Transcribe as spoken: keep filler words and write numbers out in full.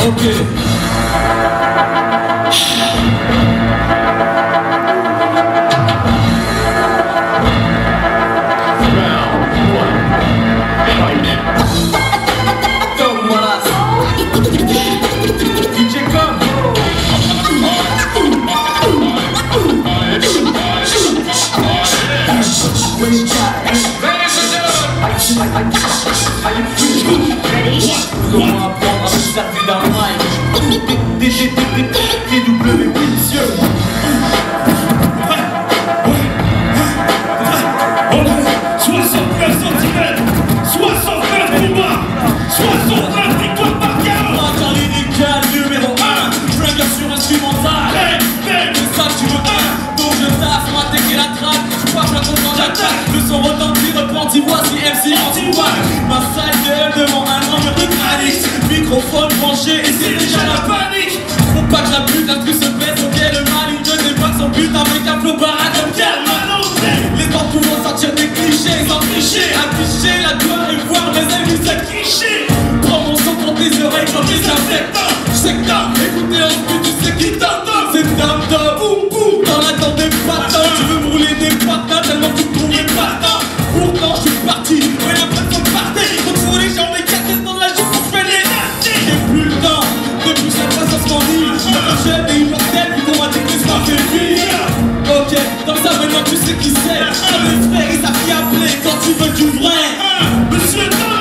Ok. Comment apprendre à se servir d'un mic? T G T W délicieux. soixante-neuf centimètres, soixante-neuf combats, soixante-neuf victoires par K O. Dans l'inégal numéro un, Stranger sur instrumental. C'est ça que tu veux un. Donc je tasse, moi attaquer la traque. Je crois que je raconte quand j'attaque. Le son retentit, repentit, voici M C anti-wack. Ma sale gueule devant un grand mur de granit. Microphone branché et c'est déjà la panique. Faut pas que la pute a pu se baisse. Ok, le mal, il ne débat son but avec un flow baraque comme Germano. Les temps pouvant sortir des clichés sans tricher. Afficher la gloire et voir mes amis s'afficher. Prends mon son pour tes oreilles comme les infectants. J'sais que t'as écouté en plus, tu sais qui t'entend. C'est dum dum, boum boum. T'en attends des patins. Tu veux me rouler des patins tellement tu trouves mes patins. Pourtant j'suis parti, ouais la personne partait. Retrouve les gens des quatre dans la joue pour faire les nasties. J'ai plus le temps de pousser la face à ce m'ennuie. J'suis jeune et immortel, puis qu'on m'a dit que les soirs fait vie. Ok, comme ça maintenant tu sais qui c'est. Comme les frères et sa fille appelée quand tu veux du vrai. Monsieur Tom.